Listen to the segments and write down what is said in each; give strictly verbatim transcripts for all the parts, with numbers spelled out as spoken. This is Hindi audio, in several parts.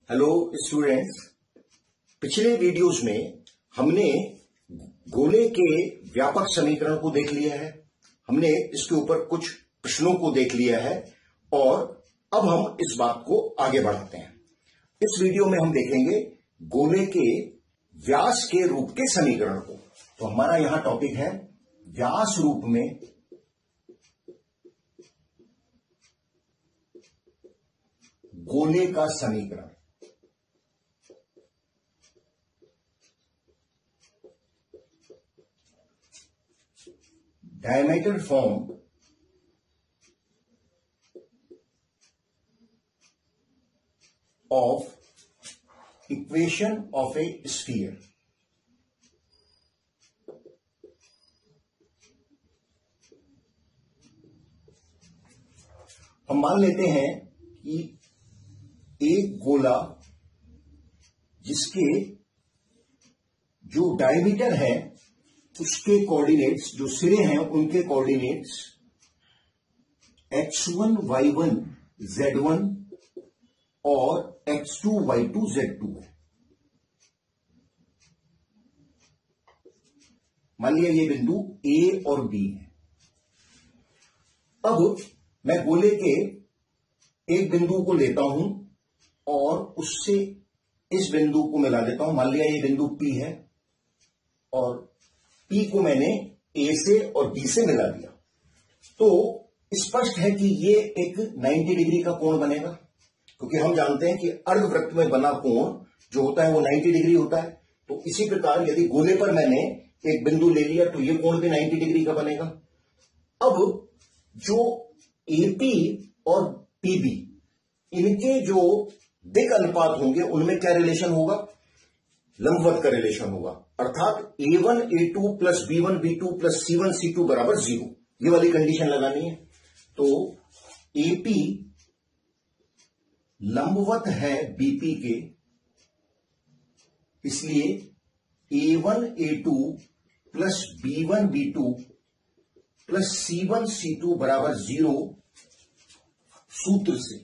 हेलो स्टूडेंट्स, पिछले वीडियोस में हमने गोले के व्यापक समीकरण को देख लिया है। हमने इसके ऊपर कुछ प्रश्नों को देख लिया है और अब हम इस बात को आगे बढ़ाते हैं। इस वीडियो में हम देखेंगे गोले के व्यास के रूप के समीकरण को। तो हमारा यहां टॉपिक है व्यास रूप में गोले का समीकरण। diameter form of equation of a sphere। हम मान लेते हैं कि एक गोला जिसके जो डायमीटर है उसके कोऑर्डिनेट्स, जो सिरे हैं उनके coordinates x one y one z one और x two y two z two है। मान लिया ये बिंदु ए और बी है। अब मैं गोले के एक बिंदु को लेता हूं और उससे इस बिंदु को मिला देता हूं। मान लिया ये बिंदु पी है और पी को मैंने ए से और बी से मिला दिया। तो स्पष्ट है कि ये एक नब्बे डिग्री का कोण बनेगा, क्योंकि हम जानते हैं कि अर्धवृत्त में बना कोण जो होता है वो नब्बे डिग्री होता है। तो इसी प्रकार यदि गोले पर मैंने एक बिंदु ले लिया तो ये कोण भी नब्बे डिग्री का बनेगा। अब जो एपी और पीबी, इनके जो दिक् अनुपात होंगे उनमें क्या रिलेशन होगा? लंबवत का रिलेशन होगा, अर्थात a one a two plus b one b two plus c one c two बराबर जीरो। ये वाली कंडीशन लगानी है। तो एपी लंबवत है बीपी के, इसलिए a one a two plus b one b two plus c one c two बराबर जीरो सूत्र से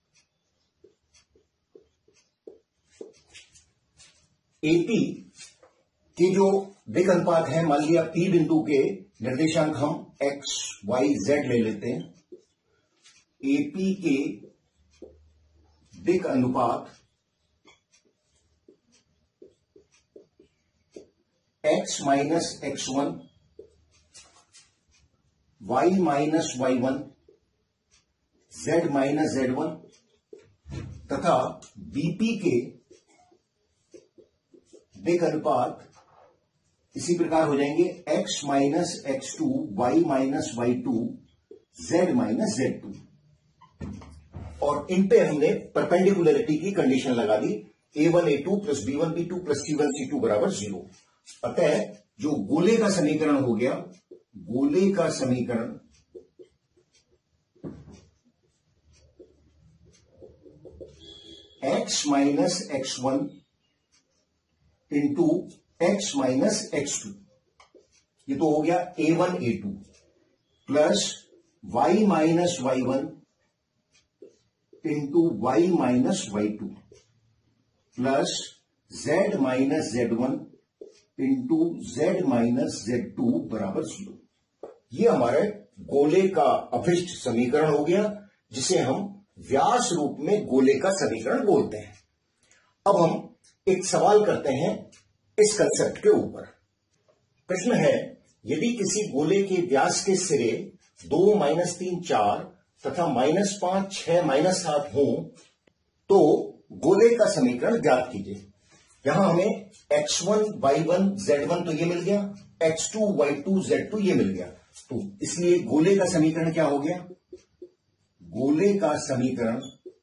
एपी की जो दिक् अनुपात है, मान लिया पी बिंदु के निर्देशांक हम एक्स वाई जेड ले लेते हैं। एपी के दिक् अनुपात x minus x one, y minus y one, z minus z one तथा बीपी के दिक् अनुपात इसी प्रकार हो जाएंगे x minus x two, y minus y two, z minus z two. और इन पे हमने परपेंडिकुलरिटी की कंडीशन लगा दी, a one a two plus b one b two plus c one c two बराबर जीरो। अतः जो गोले का समीकरण हो गया, गोले का समीकरण x minus x one into x minus x two, ये तो हो गया a one a two plus y minus y one into y minus y two plus z minus z one into z minus z two बराबर जीरो। ये हमारे गोले का अभिष्ट समीकरण हो गया, जिसे हम व्यास रूप में गोले का समीकरण बोलते हैं। अब हम एक सवाल करते हैं इस कंसेप्ट के ऊपर। प्रश्न है, यदि किसी गोले के व्यास के सिरे दो माइनस तीन चार तथा माइनस पांच छह माइनस सात हो तो गोले का समीकरण ज्ञात कीजिए। यहां हमें x one y one z one तो ये मिल गया, x two y two z two ये मिल गया। तो इसलिए गोले का समीकरण क्या हो गया? गोले का समीकरण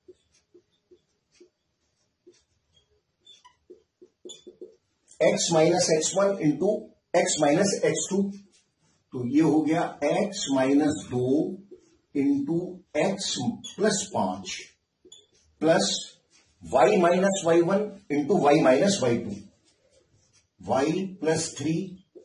x minus x one into x minus x two, तो ये हो गया x माइनस दो इंटू एक्स प्लस पांच plus y minus y one into y minus y two, y plus three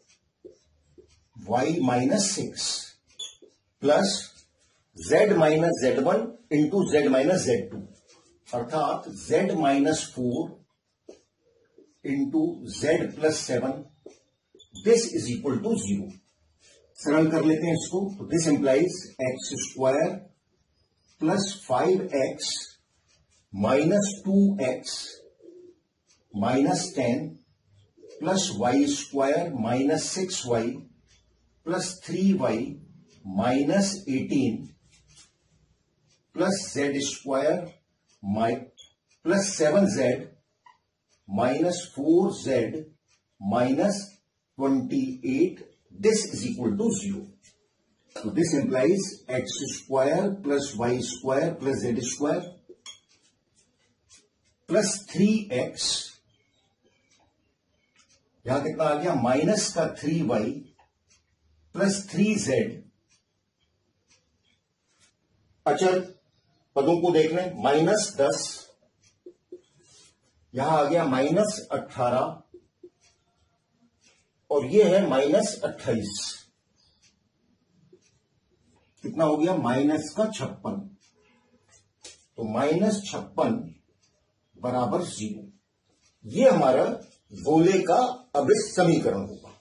y minus six plus z minus z one into z minus z two. अर्थात z minus four into z plus seven, this is equal to zero. सरल कर लेते हैं इसको, तो this implies x square plus five x minus two x minus ten plus y square minus six y plus three y minus eighteen plus z square minus plus seven z minus four z minus twenty eight, this is equal to zero. तो this implies x square plus y square plus z square plus three x, यहां कितना आ गया माइनस का three y plus three z. अचर पदों को देख लें, माइनस दस, यहां आ गया माइनस अट्ठारह और ये है माइनस अट्ठाईस, कितना हो गया माइनस का छप्पन। तो माइनस छप्पन बराबर जीरो, ये हमारा गोले का अभिष्ट समीकरण होगा।